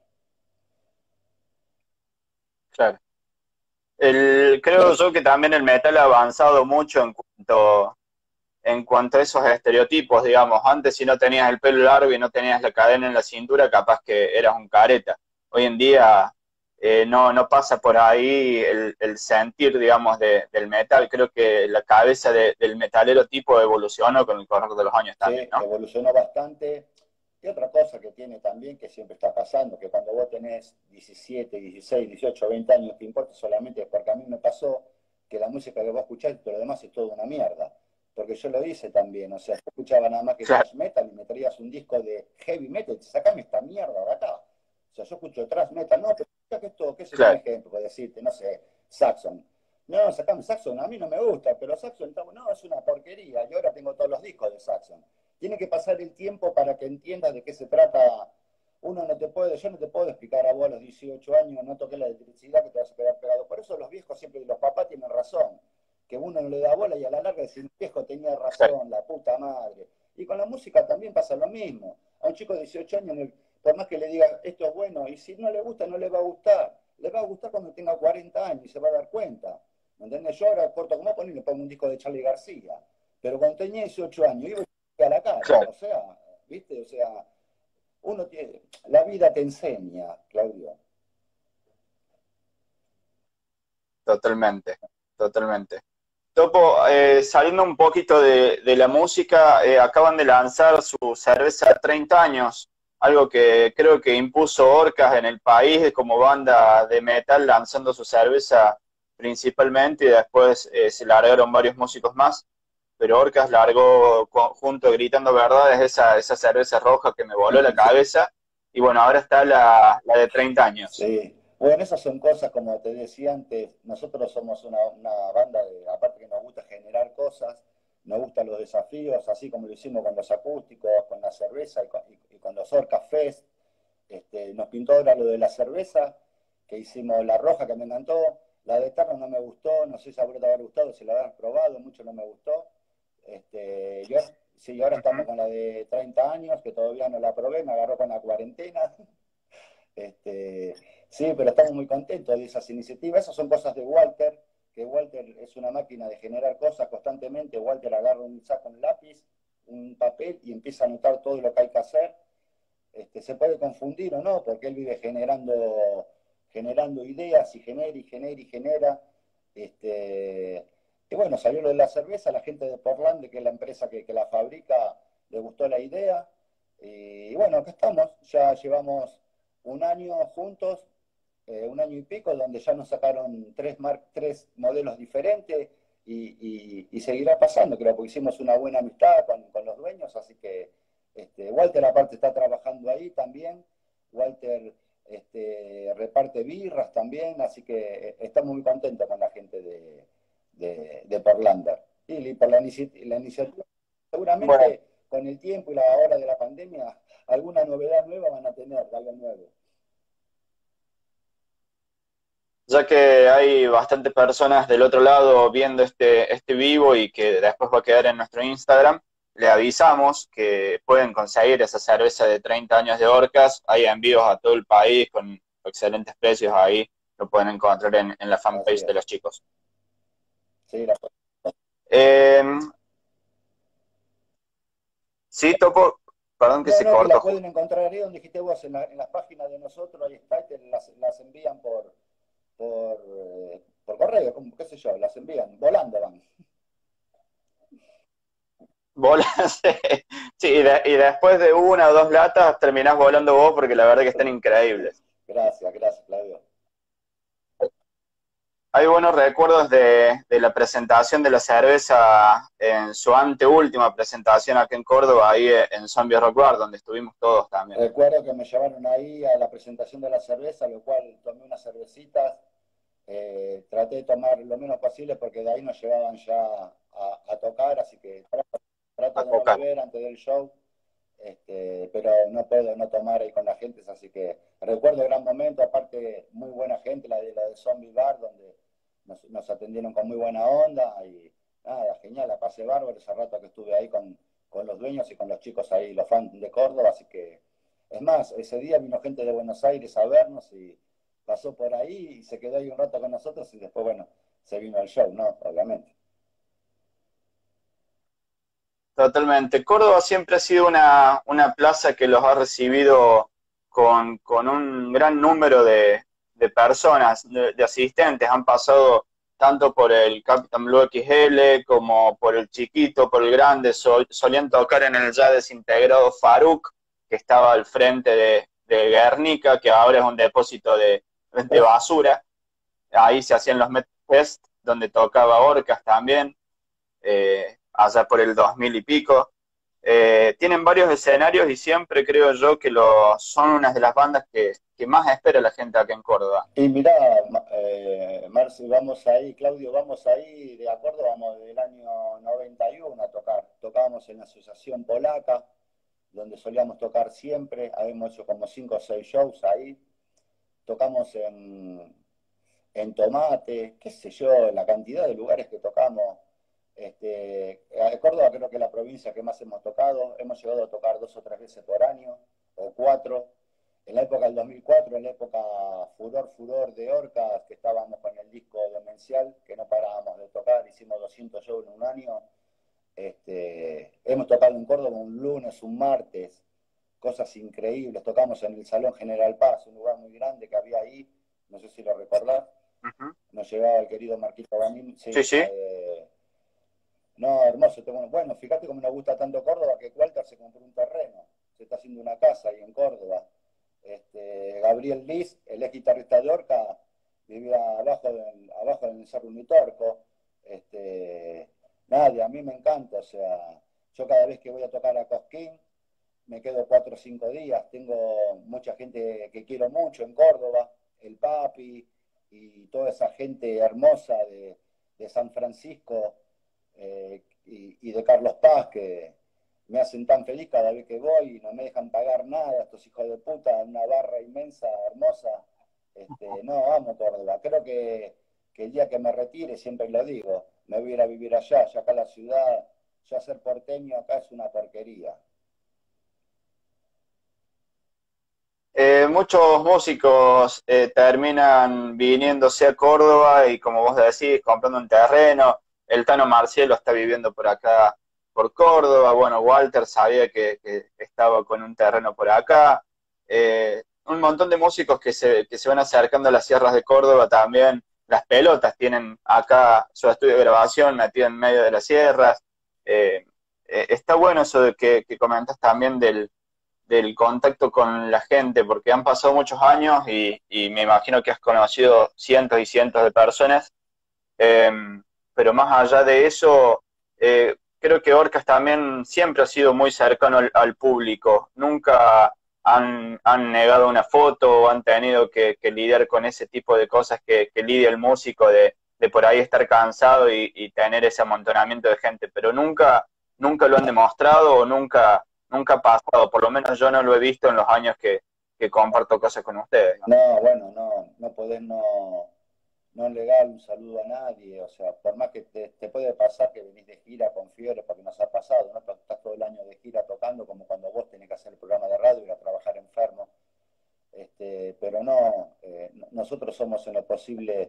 claro. Creo yo que también el metal ha avanzado mucho en cuanto a esos estereotipos, digamos. Antes, si no tenías el pelo largo y no tenías la cadena en la cintura, capaz que eras un careta. Hoy en día no pasa por ahí el sentir, digamos, del metal. Creo que la cabeza del metalero tipo evolucionó con el correr de los años también, Sí, ¿no? evolucionó bastante. Y otra cosa que tiene también, que siempre está pasando, que cuando vos tenés 17, 16, 18, 20 años, te importa solamente, porque a mí me pasó que la música que vos escuchás y todo lo demás es toda una mierda. Porque yo lo hice también, o sea, yo escuchaba nada más que Claro, thrash metal y me traías un disco de heavy metal, sacame esta mierda de acá. O sea, yo escucho thrash metal, no, pero escucha que esto, qué sé yo, un claro, ejemplo, por decirte, no sé, Saxon. No, sacame Saxon, a mí no me gusta, pero Saxon, no, es una porquería. Y ahora tengo todos los discos de Saxon. Tiene que pasar el tiempo para que entiendas de qué se trata. Yo no te puedo explicar a vos a los 18 años, no toqué la electricidad que te vas a quedar pegado. Por eso los viejos siempre, los papás tienen razón. que uno no le da bola y a la larga decir, viejo tenía Exacto. razón, la puta madre. Y con la música también pasa lo mismo. A un chico de 18 años, por más que le diga esto es bueno, y si no le gusta, no le va a gustar. Le va a gustar cuando tenga 40 años y se va a dar cuenta. ¿Me entiendes? Yo ahora corto como poner y le pongo un disco de Charly García. Pero cuando tenía 18 años, iba a la cara. Claro, O sea, ¿viste? O sea, uno tiene, la vida te enseña, Claudio. totalmente, totalmente. Topo, saliendo un poquito de la música, acaban de lanzar su cerveza 30 años, algo que creo que impuso Orcas en el país como banda de metal, lanzando su cerveza principalmente y después se largaron varios músicos más, pero Orcas largó junto Gritando Verdades esa cerveza roja que me voló la cabeza y bueno, ahora está la de 30 años. Sí, bueno, esas son cosas, como te decía antes, nosotros somos una banda de, aparte que nos gusta generar cosas, nos gustan los desafíos, así como lo hicimos con los acústicos, con la cerveza y con los Orca Fest. Nos pintó ahora lo de la cerveza, que hicimos la roja, que me encantó, la de Eterno no me gustó, no sé si habrá haber gustado, si la habrás probado, mucho no me gustó. Yo, sí, ahora estamos Ujú. con la de 30 años, que todavía no la probé, me agarró con la cuarentena. Este, sí, pero estamos muy contentos de esas iniciativas. Esas son cosas de Walter, que Walter es una máquina de generar cosas constantemente. Walter agarra un saco, un lápiz, un papel y empieza a anotar todo lo que hay que hacer. Se puede confundir o no, porque él vive generando ideas y genera y genera y genera. Y bueno, salió lo de la cerveza, la gente de Portland, que es la empresa que la fabrica, le gustó la idea. Y bueno, acá estamos, ya llevamos un año juntos, un año y pico, donde ya nos sacaron tres modelos diferentes y seguirá pasando, creo, porque hicimos una buena amistad con los dueños, así que Walter aparte está trabajando ahí también, Walter reparte birras también, así que estamos muy contentos con la gente de Portlander. Y por la iniciativa, Bueno, seguramente con el tiempo y la hora de la pandemia, alguna novedad nueva van a tener, algo nuevo. ya que hay bastantes personas del otro lado viendo este vivo y que después va a quedar en nuestro Instagram, le avisamos que pueden conseguir esa cerveza de 30 años de Orcas. Hay envíos a todo el país con excelentes precios ahí. Lo pueden encontrar en la Así fanpage de es. los chicos. Sí, Eh, sí, Topo, perdón que no, se no, que cortó la justo. pueden encontrar ahí donde dijiste vos, en las páginas de nosotros, ahí está, y te las envían por correo, como, qué sé yo, las envían, volando van. Bolas, sí, y después de una o dos latas terminás volando vos porque la verdad que están increíbles. Gracias, gracias, Claudio. Hay buenos recuerdos de la presentación de la cerveza en su anteúltima presentación aquí en Córdoba, ahí en Zombie Rock Bar, donde estuvimos todos también. Recuerdo que me llevaron ahí a la presentación de la cerveza, lo cual tomé unas cervecitas, traté de tomar lo menos posible porque de ahí nos llevaban ya a tocar, así que trato A de no tocar. beber antes del show. Pero no puedo no tomar ahí con la gente, así que recuerdo el gran momento, aparte muy buena gente, la de Zombie Bar, donde nos atendieron con muy buena onda y nada, genial, la pasé bárbaro ese rato que estuve ahí con los dueños y con los chicos ahí, los fans de Córdoba, así que es más, ese día vino gente de Buenos Aires a vernos y pasó por ahí y se quedó ahí un rato con nosotros y después, bueno, se vino al show, ¿no? Obviamente. Totalmente. Córdoba siempre ha sido una plaza que los ha recibido con un gran número de personas, de asistentes. Han pasado tanto por el Capitán Blue XL como por el chiquito, por el grande. Solían tocar en el ya desintegrado Faruk, que estaba al frente de Guernica, que ahora es un depósito de Uf, basura. Ahí se hacían los Met Fest, donde tocaba Orcas también, allá por el 2000 y pico. Tienen varios escenarios y siempre creo yo que son una de las bandas que más espera la gente acá en Córdoba. y mirá, Marci, vamos ahí, Claudio, vamos ahí, de acuerdo, vamos del año 91 a tocar. Tocábamos en la Asociación Polaca, donde solíamos tocar siempre, habíamos hecho como 5 o 6 shows ahí. Tocamos en Tomate, qué sé yo, la cantidad de lugares que tocamos. Córdoba creo que es la provincia que más hemos tocado, hemos llegado a tocar 2 o 3 veces por año, o 4. En la época del 2004, en la época furor de Orcas, que estábamos con el disco demencial, que no parábamos de tocar, hicimos 200 shows en un año. Hemos tocado en Córdoba un lunes, un martes, cosas increíbles. Tocamos en el Salón General Paz, un lugar muy grande que había ahí, no sé si lo recordás. Ujú. Nos llevaba el querido Marquito Banín, Sí, sí. sí. No, hermoso. Bueno, fíjate cómo nos gusta tanto Córdoba que Walter se compró un terreno, se está haciendo una casa ahí en Córdoba. Gabriel Liz, el ex guitarrista de Orca, vivía abajo del Cerro Unitorco. Nadie, a mí me encanta, o sea, yo cada vez que voy a tocar a Cosquín, me quedo 4 o 5 días, tengo mucha gente que quiero mucho en Córdoba, el Papi y toda esa gente hermosa de San Francisco y de Carlos Paz que me hacen tan feliz cada vez que voy y no me dejan pagar nada, estos hijos de puta, una barra inmensa, hermosa. No, amo Córdoba, creo que el día que me retire, siempre lo digo, me voy a ir a vivir allá, ya acá la ciudad, ya ser porteño acá es una porquería. Muchos músicos terminan viniéndose a Córdoba y, como vos decís, comprando un terreno. El Tano Marcielo está viviendo por acá, por Córdoba. Bueno, Walter sabía que estaba con un terreno por acá. Un montón de músicos que se van acercando a las sierras de Córdoba también. Las Pelotas tienen acá su estudio de grabación metido en medio de las sierras. Eh, Está bueno eso de que comentas también del contacto con la gente, porque han pasado muchos años y me imagino que has conocido cientos y cientos de personas, eh, pero más allá de eso, creo que Orcas también siempre ha sido muy cercano al público, nunca han negado una foto o han tenido que lidiar con ese tipo de cosas que lidia el músico de por ahí estar cansado y tener ese amontonamiento de gente, pero nunca lo han demostrado o nunca ha pasado, por lo menos yo no lo he visto en los años que comparto cosas con ustedes, ¿no? No, bueno, no podés no negar un saludo a nadie, o sea, por más que te puede pasar que venís de gira con fiebre, porque nos ha pasado, ¿no? Estás todo el año de gira tocando, como cuando vos tenés que hacer el programa de radio y ir a trabajar enfermo, pero no, nosotros somos en lo posible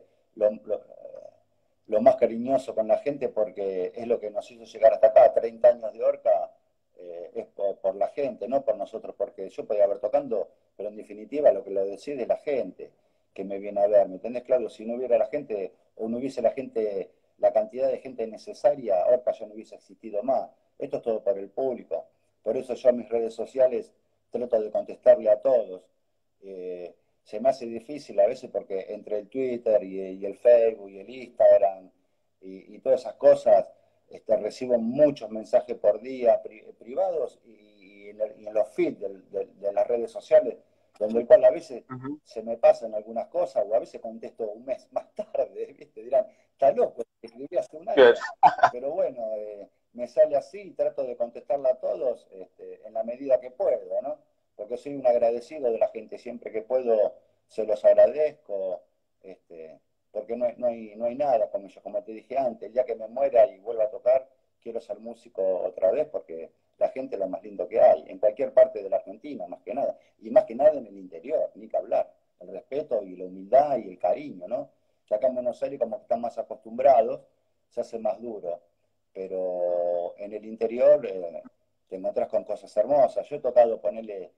lo más cariñoso con la gente porque es lo que nos hizo llegar hasta acá, 30 años de Orca, es por la gente, no por nosotros, porque yo podía haber tocando, pero en definitiva lo que lo decide es la gente que me viene a ver, ¿me entendés? Claro, si no hubiera la gente, o no hubiese la gente, la cantidad de gente necesaria, Orca ya no hubiese existido más. Esto es todo por el público. Por eso yo a mis redes sociales trato de contestarle a todos. Se me hace difícil a veces porque entre el Twitter y el Facebook y el Instagram y todas esas cosas, recibo muchos mensajes por día privados y en los feeds de las redes sociales, donde el cual a veces Ujú. se me pasan algunas cosas o a veces contesto un mes más tarde, ¿viste? Dirán, está loco, escribí hace un Bien. año. Pero bueno, me sale así y trato de contestarla a todos en la medida que puedo, ¿no? Porque soy un agradecido de la gente, siempre que puedo se los agradezco, porque no hay nada como yo, como te dije antes, el día que me muera y vuelva a tocar, quiero ser músico otra vez porque la gente es lo más lindo que hay, en cualquier parte de la Argentina, más que nada, y más que nada en el interior, ni que hablar, el respeto y la humildad y el cariño, ¿no? Ya acá en Buenos Aires como que están más acostumbrados, se hace más duro, pero en el interior te encontrás con cosas hermosas. Yo he tocado, ponerle,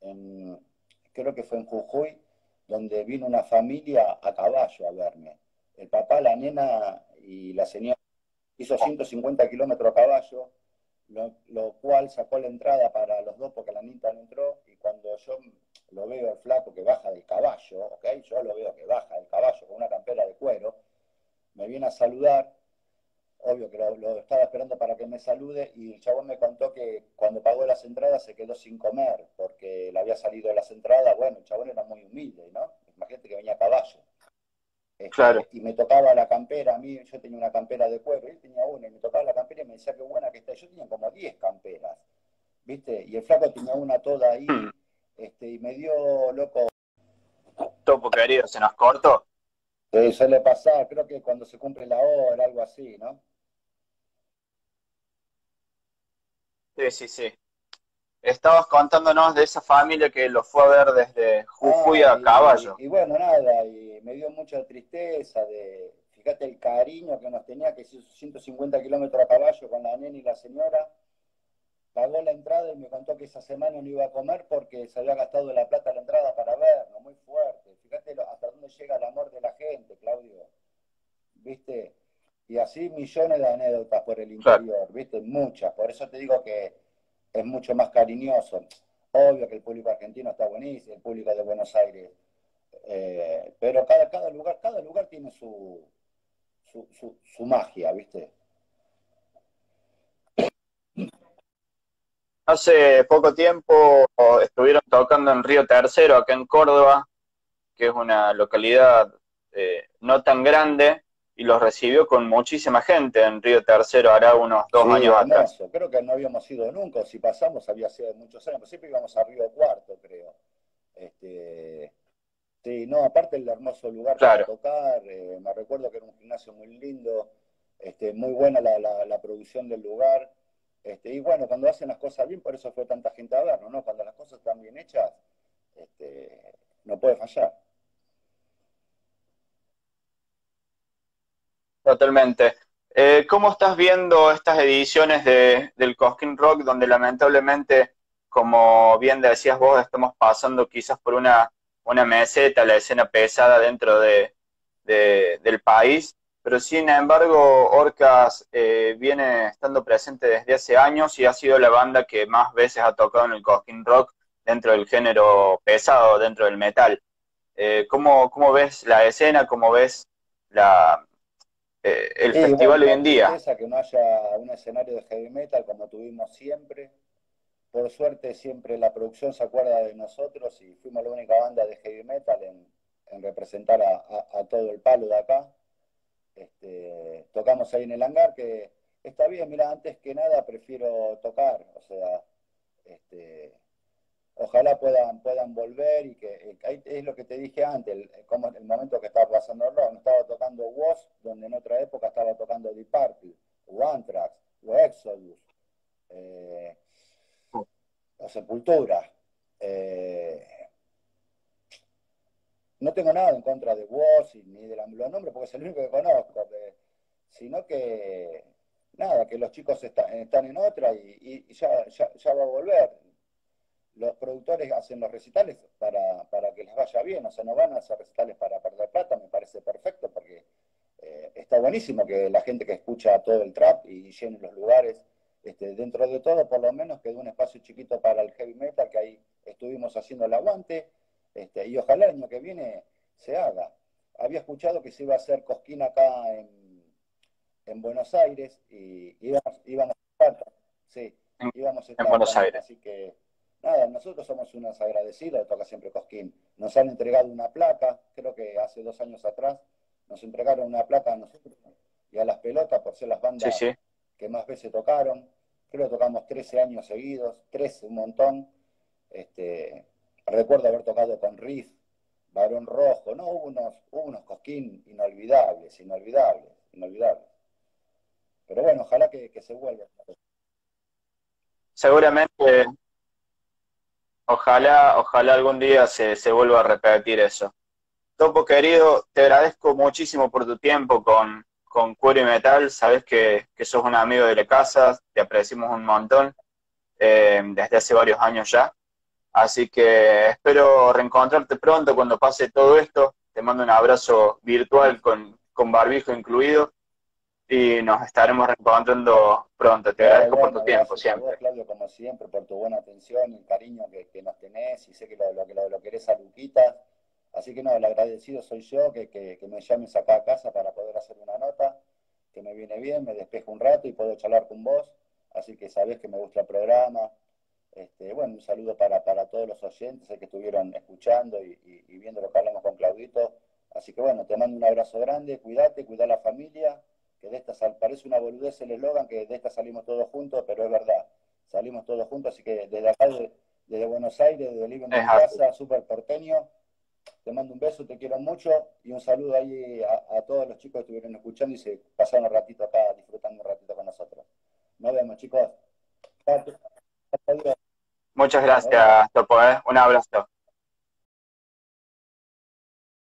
creo que fue en Jujuy, donde vino una familia a caballo a verme. El papá, la nena y la señora hizo 150 kilómetros a caballo, lo cual sacó la entrada para los dos porque la nita no entró y cuando yo lo veo al flaco que baja del caballo, ¿ok? Yo lo veo que baja del caballo con una campera de cuero, me viene a saludar, obvio que lo estaba esperando para que me salude y el chabón me contó que cuando pagó las entradas se quedó sin comer porque le había salido las entradas, bueno, el chabón era muy humilde, ¿no? Imagínate que venía a caballo. Claro. Y me tocaba la campera, a mí yo tenía una campera de cuero, él tenía una, y me tocaba la campera y me decía qué buena que está. Yo tenía como 10 camperas, ¿viste? Y el flaco tenía una toda Hmm. ahí, y me dio, loco, Topo querido, se nos cortó. Suele pasar, creo que cuando se cumple la hora, algo así, ¿no? Sí, sí, sí. Estabas contándonos de esa familia que lo fue a ver desde Jujuy Ah, a caballo. y bueno, nada, y me dio mucha tristeza de, fíjate el cariño que nos tenía, que hizo 150 kilómetros a caballo con la nena y la señora, pagó la entrada y me contó que esa semana no iba a comer porque se había gastado la plata la entrada para vernos, muy fuerte. Fíjate hasta dónde llega el amor de la gente, Claudio, ¿viste? Y así millones de anécdotas por el Claro. interior, ¿viste? Muchas, por eso te digo que es mucho más cariñoso. Obvio que el público argentino está buenísimo, el público de Buenos Aires, pero cada lugar tiene su magia, ¿viste? Hace poco tiempo estuvieron tocando en Río Tercero, acá en Córdoba, que es una localidad no tan grande, y los recibió con muchísima gente en Río Tercero hará unos dos Sí, años atrás. hermoso. Creo que no habíamos ido nunca, o si pasamos había sido muchos años, pero siempre íbamos a Río Cuarto, creo. Este, sí, no, aparte el hermoso lugar para Claro, tocar, me recuerdo que era un gimnasio muy lindo, muy buena la producción del lugar. Y bueno, cuando hacen las cosas bien, por eso fue tanta gente a verlo, ¿no? Cuando las cosas están bien hechas, no puede fallar. totalmente. ¿Cómo estás viendo estas ediciones del Cosquín Rock, donde lamentablemente, como bien decías vos, estamos pasando quizás por una meseta, la escena pesada dentro del país, pero sin embargo, Orcas viene estando presente desde hace años y ha sido la banda que más veces ha tocado en el Cosquín Rock dentro del género pesado, dentro del metal. ¿Cómo ves la escena? ¿Cómo ves la, el Y bueno, festival hoy una en día? tristeza que no haya un escenario de heavy metal como tuvimos siempre. Por suerte siempre la producción se acuerda de nosotros y fuimos la única banda de heavy metal en representar a todo el palo de acá. Tocamos ahí en el hangar, que está bien, mira, antes que nada prefiero tocar, o sea, este, ojalá puedan volver y que es lo que te dije antes, como el momento que estaba pasando el rock, estaba tocando Wasp, donde en otra época estaba tocando Deep Purple, o Anthrax, o Exodus, eh, o Sepultura. Eh, no tengo nada en contra de Woz ni de los nombres, porque es el único que conozco, sino que nada, que los chicos están en otra y ya va a volver. Los productores hacen los recitales para que les vaya bien, o sea, no van a hacer recitales para perder plata, me parece perfecto, porque está buenísimo que la gente que escucha todo el trap y llene los lugares, dentro de todo, por lo menos quedó un espacio chiquito para el heavy metal, que ahí estuvimos haciendo el aguante, y ojalá el año que viene se haga. Había escuchado que se iba a hacer Cosquín acá en Buenos Aires y íbamos a estar, sí, en, íbamos a en estar Buenos también, Aires? así que nada, nosotros somos unos agradecidos, toca siempre Cosquín. Nos han entregado una placa, creo que hace 2 años atrás, nos entregaron una placa a nosotros y a las pelotas por ser las Sí, bandas sí. que más veces tocaron. Creo que tocamos 13 años seguidos, 13, un montón. Este, recuerdo haber tocado con Riff, Barón Rojo, no, hubo unos Cosquín inolvidables, inolvidables, inolvidables. Pero bueno, ojalá que se vuelva. Seguramente, ojalá algún día se vuelva a repetir eso. Topo querido, te agradezco muchísimo por tu tiempo con Cuero y Metal. Sabes que sos un amigo de la casa, te apreciamos un montón desde hace varios años ya. Así que espero reencontrarte pronto cuando pase todo esto. Te mando un abrazo virtual con barbijo incluido y nos estaremos reencontrando pronto. Te agradezco por tu Bueno, tiempo gracias a vos, siempre. Claudio, como siempre, por tu buena atención y el cariño que nos tenés, y sé que lo querés a Luquita. Así que no, el agradecido soy yo, que me llames acá a casa para poder hacer una nota, que me viene bien, me despejo un rato y puedo charlar con vos. Así que sabés que me gusta el programa. Bueno, un saludo para todos los oyentes que estuvieron escuchando y viendo lo que hablamos con Claudito. Así que bueno, te mando un abrazo grande, cuídate, cuida a la familia, que de esta parece una boludez el eslogan, que de esta salimos todos juntos, pero es verdad, salimos todos juntos, así que desde acá, desde Buenos Aires, desde el living de Es mi así. casa, súper porteño, Te mando un beso, te quiero mucho y un saludo ahí a todos los chicos que estuvieron escuchando y se pasaron un ratito acá disfrutando un ratito con nosotros. Nos vemos, chicos. Muchas Nos vemos. gracias, Topo, ¿eh? Un abrazo.